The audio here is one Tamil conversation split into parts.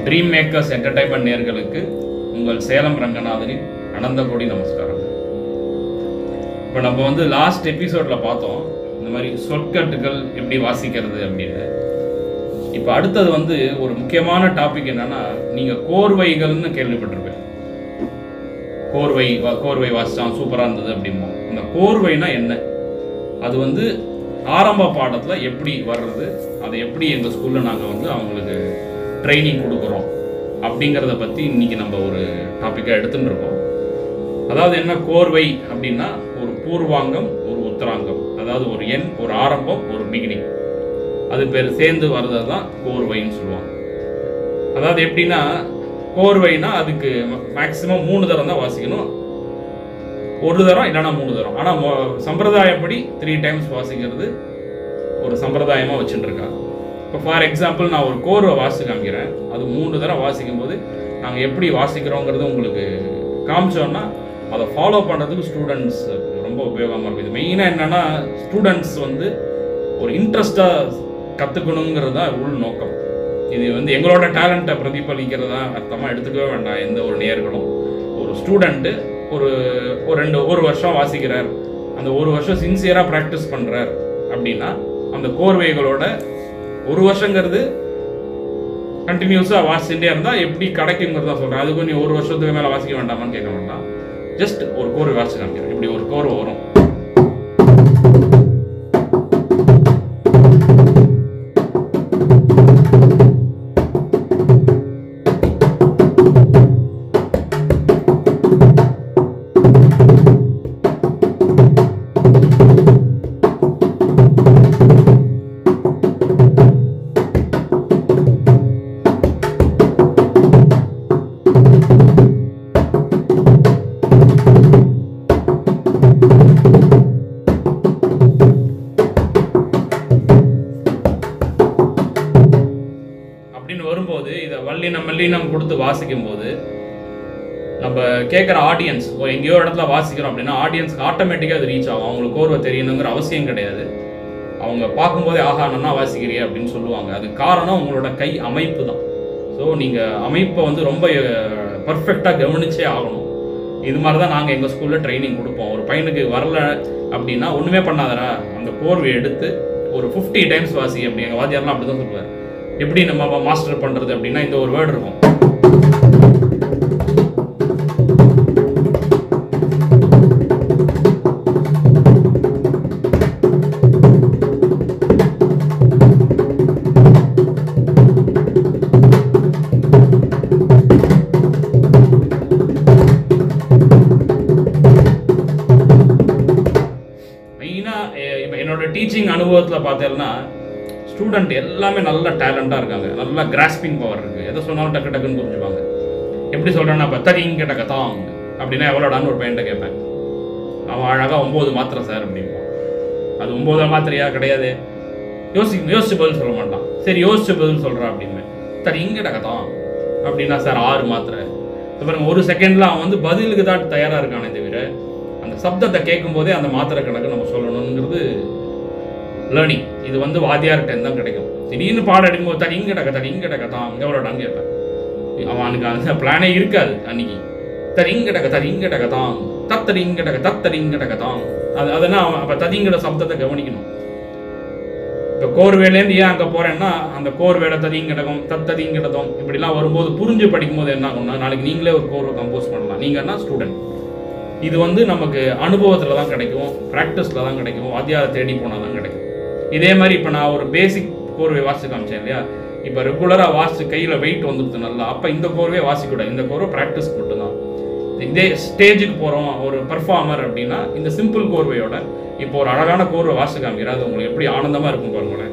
ட்ரீம் மேக்கர்ஸ் என்டர்டைன்மெண்ட் நேயர்களுக்கு உங்கள் சேலம் ரங்கநாதனின் அனந்த கோடி நமஸ்காரம். இப்போ நம்ம வந்து லாஸ்ட் எபிசோடில் பார்த்தோம் இந்த மாதிரி சொற்கட்டுகள் எப்படி வாசிக்கிறது அப்படின்னு. இப்போ அடுத்தது வந்து ஒரு முக்கியமான டாபிக் என்னன்னா, நீங்கள் கோர்வைகள்னு கேள்விப்பட்டிருப்பேன். கோர்வை வாசித்தான் சூப்பராக இருந்தது அப்படிமோ. அந்த கோர்வைனா என்ன, அது வந்து ஆரம்ப பாடத்தில் எப்படி வர்றது, அதை எப்படி எங்கள் ஸ்கூலில் நாங்கள் வந்து அவங்களுக்கு ட்ரைனிங் கொடுக்குறோம் அப்படிங்கிறத பற்றி இன்றைக்கி நம்ம ஒரு டாப்பிக்காக எடுத்துகிட்டு இருக்கோம். அதாவது என்ன கோர்வை அப்படின்னா, ஒரு பூர்வாங்கம் ஒரு உத்தராங்கம், அதாவது ஒரு எண், ஒரு ஆரம்பம், ஒரு பிகினிங், அது பேர் சேர்ந்து வர்றது தான் கோர்வைன்னு சொல்லுவாங்க. அதாவது எப்படின்னா, கோர்வைனா அதுக்கு மேக்சிமம் 3 தரம் தான் வாசிக்கணும், 1 தரம் இல்லைனா 3 தரம். ஆனால் சம்பிரதாயப்படி 3 டைம்ஸ் வாசிக்கிறது ஒரு சம்பிரதாயமாக வச்சுட்டு இருக்காங்க. இப்போ ஃபார் எக்ஸாம்பிள் நான் ஒரு கோர்வை வாசித்து காமிக்கிறேன், அது 3 தரம் வாசிக்கும் போது நாங்கள் எப்படி வாசிக்கிறோங்கிறது உங்களுக்கு காமிச்சோன்னா அதை ஃபாலோ பண்ணுறதுக்கு ஸ்டூடெண்ட்ஸ் ரொம்ப உபயோகமாக இருக்குது. இது மெயினாக என்னென்னா, ஸ்டூடெண்ட்ஸ் வந்து ஒரு இன்ட்ரெஸ்டாக கற்றுக்கணுங்கிறது தான் உள் நோக்கம். இது வந்து எங்களோட டேலண்ட்டை பிரதிபலிக்கிறதா அர்த்தமாக எடுத்துக்கவே வேண்டாம் எந்த ஒரு நேயர்களும். ஒரு ஸ்டூடெண்ட்டு ஒரு வருஷம் வாசிக்கிறார், அந்த 1 வருஷம் சின்சியராக ப்ராக்டிஸ் பண்ணுறார் அப்படின்னா, அந்த கோர்வைகளோட 1 வருஷங்கிறது கண்டினியூஸாக வாசிச்சுட்டே இருந்தால் எப்படி கிடைக்குங்கிறது தான் சொல்கிறேன். அதுக்கு நீ 1 வருஷத்துக்கு மேலே வாசிக்க வேண்டாமான்னு கேட்க வேண்டாம். ஜஸ்ட் ஒரு கோர்வை வாசிச்சு காமிக்கிறேன். இப்படி ஒரு கோர்வை வரும். வரும்போது இதை வல்லினம் மெல்லினம் கொடுத்து வாசிக்கும் போது நம்ம கேட்குற ஆடியன்ஸ் எங்கேயோ இடத்துல வாசிக்கிறோம் அப்படின்னா ஆடியன்ஸ்க்கு ஆட்டோமேட்டிக்காக அது ரீச் ஆகும். அவங்களுக்கு கோர்வை தெரியணுங்கிற அவசியம் கிடையாது. அவங்க பார்க்கும்போதே ஆஹா நன்னா வாசிக்கிறியே அப்படின்னு சொல்லுவாங்க. அது காரணம் உங்களோட கை அமைப்பு தான். ஸோ நீங்கள் அமைப்பை வந்து ரொம்ப பர்ஃபெக்டாக கவனிச்சே ஆகணும். இது மாதிரி தான் நாங்கள் எங்கள் ஸ்கூலில் ட்ரைனிங் கொடுப்போம். ஒரு பையனுக்கு வரல அப்படின்னா ஒன்றுமே பண்ணாதரா, அந்த கோர்வை எடுத்து ஒரு 50 டைம்ஸ் வாசி அப்படி. எங்கள் வாத்தியாரெலாம் அப்படி தான் சொல்லுவார். எப்படி நம்ம மாஸ்டர் பண்ணுறது அப்படின்னா, இந்த ஒரு வேர்டு இருக்கும், மெயினாக இப்போ என்னோட டீச்சிங் அனுபவத்தில் பார்த்தேன்னா ஸ்டூடெண்ட் எல்லாமே நல்ல டேலண்டாக இருக்காங்க, நல்ல கிராஸ்பிங் பவர் இருக்குது. எதை சொன்னாலும் டக்கு டக்குன்னு புரிஞ்சுப்பாங்க. எப்படி சொல்கிறேன்னா, இப்போ தரிங்கிட்ட கதாங் அப்படின்னா எவ்வளோடான்னு ஒரு பையன்ட்ட கேட்பேன். அவன் அழகாக 9 மாத்திரை சார் அப்படின்பான். அது 9 மாத்திரையா கிடையாது, யோசிச்சு பதில் சொல்ல மாட்டான். சரி யோசிச்சு பதில் சொல்கிறான் அப்படின்னு, தரிங்கிட்ட கதாங் அப்படின்னா சார் 6 மாத்திரை. பாருங்க, 1 செகண்டில் அவன் வந்து பதிலுக்கு தான் தயாராக இருக்கானே தவிர அந்த சப்தத்தை கேட்கும் போதே அந்த மாத்திரை கணக்கு நம்ம சொல்லணுங்கிறது லேர்னிங். இது வந்து வாத்தியார்கிட்ட தான் கிடைக்கும். திடீர்னு பாடம் எடுக்கும்போது தரிங்கிட்ட தான் எவ்வளோடான்னு கேட்பேன். அவனுக்கு அந்த பிளானே இருக்காது அன்னைக்கு. தரிங்கிட்ட தான் தத்தரிங்கிட்ட தான் அதனால் அவன் அப்போ ததிங்கிற சப்தத்தை கவனிக்கணும். இப்போ கோர்வேலேருந்து ஏன் அங்கே போகிறேன்னா, அந்த கோர்வேலை ததிங்கிடகம் தத்ததிங்கிடதம் இப்படிலாம் வரும்போது புரிஞ்சு படிக்கும்போது என்ன ஆகும்னா, நாளைக்கு நீங்களே ஒரு கோர்வை கம்போஸ் பண்ணலாம். நீங்கன்னா ஸ்டூடெண்ட். இது வந்து நமக்கு அனுபவத்தில் தான் கிடைக்கும், ப்ராக்டிஸில் தான் கிடைக்கும், வாத்தியாரை தேடி போனால் தான் கிடைக்கும். இதே மாதிரி இப்போ நான் ஒரு பேசிக் கோர்வை வாசிச்சு காமிச்சேன் இல்லையா, இப்போ ரெகுலராக வாசிச்சு கையில் வெயிட் வந்துடுது நல்லா. அப்போ இந்த கோர்வே வாசிக்கூடாது, இந்த கோர்வை ப்ராக்டிஸ் மட்டும் தான். இதே ஸ்டேஜுக்கு போகிறோம் ஒரு பர்ஃபார்மர் அப்படின்னா, இந்த சிம்பிள் கோர்வையோட இப்போ ஒரு அழகான கோர்வை வாசிச்சு காமிக்கிறேன். அது உங்களுக்கு எப்படி ஆனந்தமாக இருக்கும் பாருங்களேன்.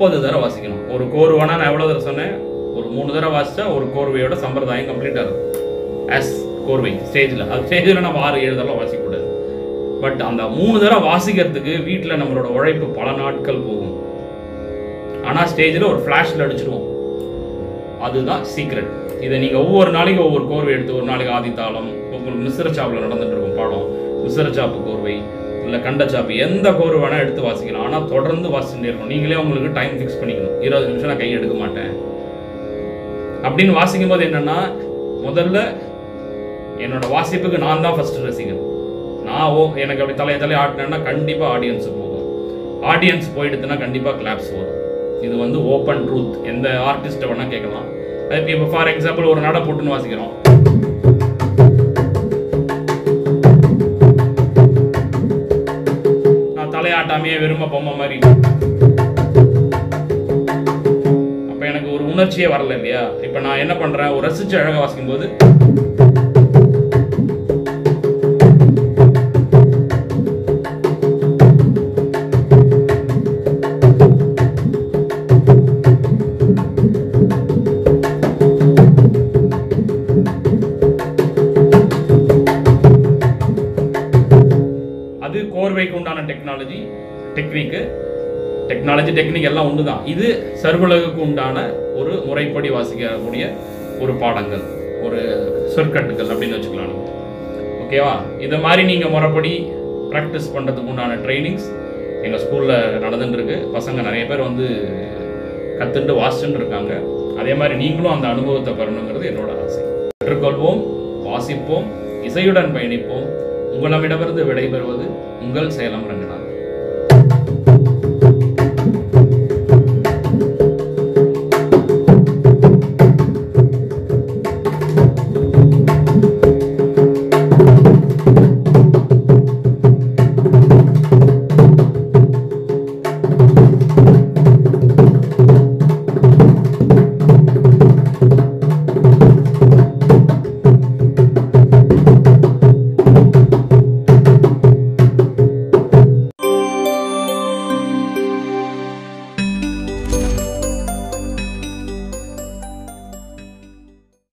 30 தடவை வாசிக்கணும். ஒரு கோர்வைனா நான் எவ்வளோ தடவை சொன்னேன், ஒரு 3 தடவை வாசித்தா ஒரு கோர்வையோட சம்பிரதாயம் கம்ப்ளீட்டாக இருக்கும். ஆஸ் கோர்வை ஸ்டேஜில், அது ஸ்டேஜில் நம்ம 6-7 தடவை வாசிக்கக்கூடாது. பட் அந்த 3 தடவை வாசிக்கிறதுக்கு வீட்டில் நம்மளோட உழைப்பு பல நாட்கள் போகும். ஆனால் ஸ்டேஜில் ஒரு ஃப்ளாஷில் அடிச்சிடுவோம். அதுதான் சீக்ரெட். இதை நீங்கள் ஒவ்வொரு நாளைக்கும் ஒவ்வொரு கோர்வை எடுத்து, ஒரு நாளைக்கு ஆதித்தாளம், உங்களுக்கு மிஸ்ரச்சாப்பில் நடந்துட்டு இருக்கும் பாடம், மிஸ்ரச்சாப்பு கோர்வை இல்லை கண்டச்சாப்பு, எந்த கோர்வை வேணால் எடுத்து வாசிக்கலாம். ஆனால் தொடர்ந்து வாசிச்சுட்டே இருக்கணும். நீங்களே உங்களுக்கு டைம் ஃபிக்ஸ் பண்ணிக்கணும். 20 நிமிஷம் நான் கை எடுக்க மாட்டேன் அப்படின்னு வாசிக்கும் போது என்னென்னா, முதல்ல என்னோட வாசிப்புக்கு நான் தான் ஃபஸ்ட்டு ரசிகன். நான் எனக்கு அப்படி தலையை ஆட்டினேன்னா கண்டிப்பாக ஆடியன்ஸு போகும். ஆடியன்ஸ் போயிடுதுன்னா கண்டிப்பாக கிளாப்ஸ் வரும். இது வந்து ஓப்பன் ட்ரூத். எந்த ஆர்டிஸ்ட்டை வேணால் கேட்கலாம். அதுக்கு இப்போ ஃபார் எக்ஸாம்பிள் ஒரு நடை போட்டுன்னு வாசிக்கிறோம். நான் தலையாட்டாமையே வெறும பொம்மை மாதிரி, அப்போ எனக்கு ஒரு உணர்ச்சியே வரல இல்லையா? இப்போ நான் என்ன பண்ணுறேன், ஒரு ரசித்து அழகாக வாசிக்கும் போது கோர்வைக்கு உண்டான டெக்னிக் எல்லாம் ஒன்று தான். இது சர்வலகுக்கு உண்டான ஒரு முறைப்படி வாசிக்கக்கூடிய ஒரு பாடங்கள், ஒரு சொற்கட்டுகள் அப்படின்னு வச்சுக்கலாம். ஓகேவா? இதை மாதிரி நீங்கள் முறைப்படி ப்ராக்டிஸ் பண்ணுறதுக்கு உண்டான ட்ரைனிங்ஸ் எங்கள் ஸ்கூலில் நடந்துட்டுருக்கு. பசங்க நிறைய பேர் வந்து கற்றுட்டு வாசிச்சுட்டு இருக்காங்க. அதே மாதிரி நீங்களும் அந்த அனுபவத்தை பெறணுங்கிறது என்னோட ஆசை. கற்றுக்கொள்வோம், வாசிப்போம், இசையுடன் பயணிப்போம். உங்களிடமிருந்து விடைபெறுவது உங்கள் சேலம் ரங்கநாதன்.